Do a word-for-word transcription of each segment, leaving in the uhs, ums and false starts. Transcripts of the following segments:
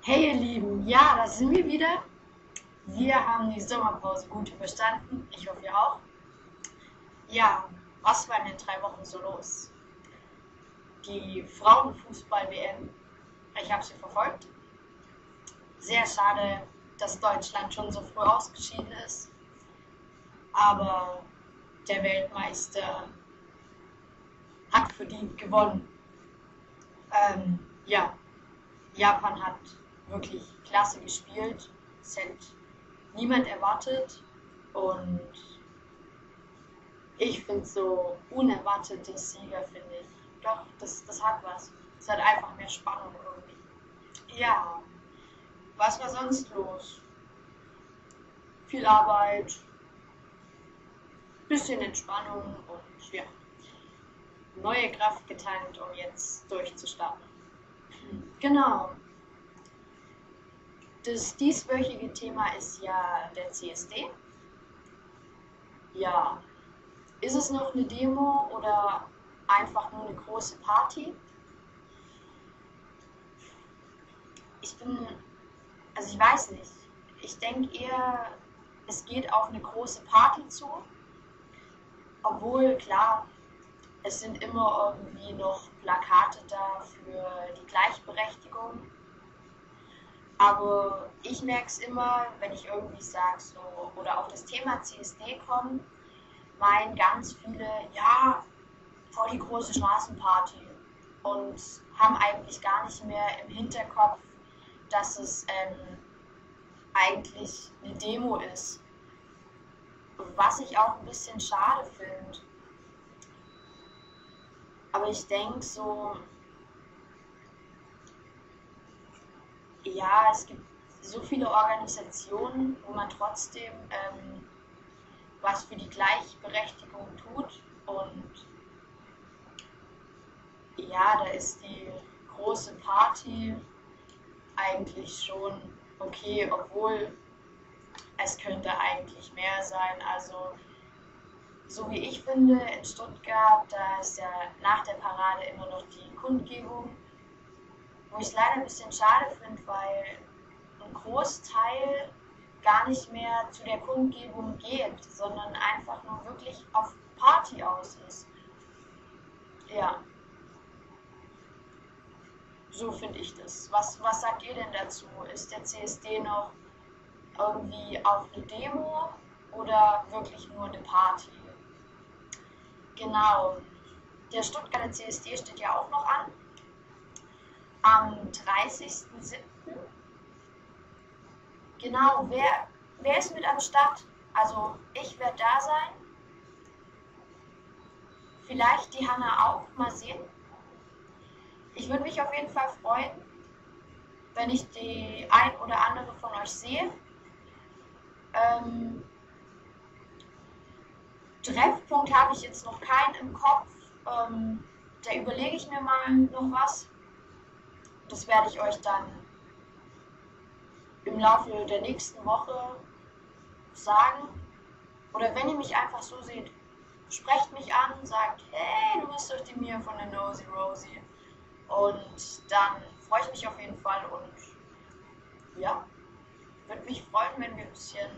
Hey ihr Lieben, ja, da sind wir wieder. Wir haben die Sommerpause gut überstanden. Ich hoffe ihr auch. Ja, was war in den drei Wochen so los? Die Frauenfußball-W M, ich habe sie verfolgt. Sehr schade, dass Deutschland schon so früh ausgeschieden ist. Aber der Weltmeister hat verdient gewonnen. Ähm, ja, Japan hat wirklich klasse gespielt. Es hätte niemand erwartet. Und ich finde so unerwartete Sieger, finde ich. Doch, das, das hat was. Es hat einfach mehr Spannung irgendwie. Ja, was war sonst los? Viel Arbeit, bisschen Entspannung und ja, neue Kraft getankt, um jetzt durchzustarten. Genau. Das dieswöchige Thema ist ja der C S D. Ja, ist es noch eine Demo oder einfach nur eine große Party? Ich bin, also ich weiß nicht. Ich denke eher, es geht auf eine große Party zu. Obwohl, klar, es sind immer irgendwie noch Plakate da für die Gleichberechtigung. Aber ich merke es immer, wenn ich irgendwie sage, so, oder auf das Thema C S D komme, meinen ganz viele, ja, vor die große Straßenparty und haben eigentlich gar nicht mehr im Hinterkopf, dass es ähm, eigentlich eine Demo ist. Was ich auch ein bisschen schade finde. Aber ich denke so, ja, es gibt so viele Organisationen, wo man trotzdem ähm, was für die Gleichberechtigung tut. Und ja, da ist die große Party eigentlich schon okay, obwohl es könnte eigentlich mehr sein. Also so wie ich finde, in Stuttgart, da ist ja nach der Parade immer noch die Kundgebung, wo ich es leider ein bisschen schade finde, weil ein Großteil gar nicht mehr zu der Kundgebung geht, sondern einfach nur wirklich auf Party aus ist. Ja, so finde ich das. Was, was sagt ihr denn dazu? Ist der C S D noch irgendwie auf eine Demo oder wirklich nur eine Party? Genau, der Stuttgarter C S D steht ja auch noch an. Am dreißigsten siebten Genau, wer, wer ist mit am Start? Also ich werde da sein. Vielleicht die Hanna auch, mal sehen. Ich würde mich auf jeden Fall freuen, wenn ich die ein oder andere von euch sehe. Ähm, Treffpunkt habe ich jetzt noch keinen im Kopf. Ähm, da überlege ich mir mal noch was. Das werde ich euch dann im Laufe der nächsten Woche sagen. Oder wenn ihr mich einfach so seht, sprecht mich an, sagt, hey, du bist doch die Mia von der Nosy Rosie. Und dann freue ich mich auf jeden Fall und ja, würde mich freuen, wenn wir ein bisschen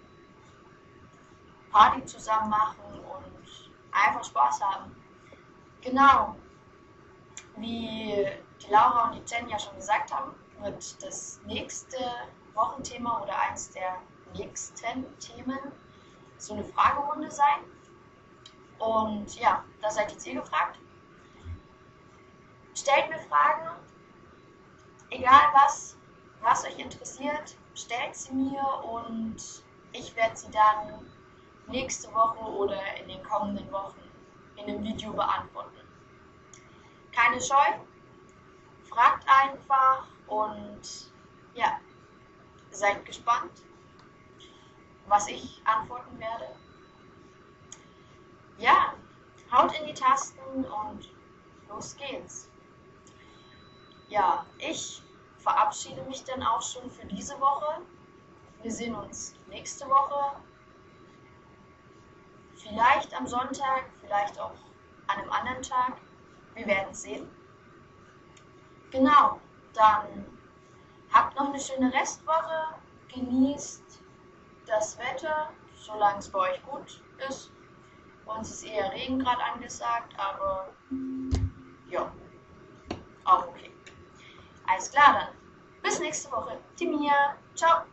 Party zusammen machen und einfach Spaß haben. Genau, wie die Laura und die Jen ja schon gesagt haben, wird das nächste Wochenthema oder eins der nächsten Themen so eine Fragerunde sein. Und ja, da seid jetzt ihr gefragt. Stellt mir Fragen, egal was, was euch interessiert, stellt sie mir und ich werde sie dann nächste Woche oder in den kommenden Wochen in einem Video beantworten. Keine Scheu, fragt einfach und ja, seid gespannt, was ich antworten werde. Ja, haut in die Tasten und los geht's. Ja, ich verabschiede mich dann auch schon für diese Woche. Wir sehen uns nächste Woche. Vielleicht am Sonntag, vielleicht auch an einem anderen Tag. Wir werden sehen. Genau, dann habt habt noch eine schöne Restwoche. Genießt das Wetter, solange es bei euch gut ist. Bei uns ist eher Regen gerade angesagt, aber ja, auch okay. Alles klar dann. Bis nächste Woche. Timia. Ciao.